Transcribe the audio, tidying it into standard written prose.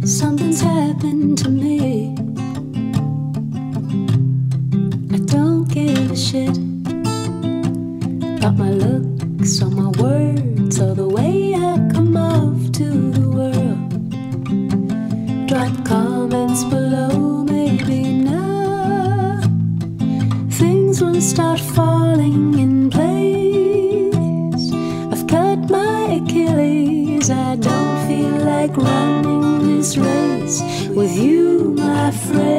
Something's happened to me. I don't give a shit about my looks or my words or the way I come off to the world. Drop comments below, maybe not. Things will start falling in place. I've cut my Achilles. I don't feel like running this race with you, my friend.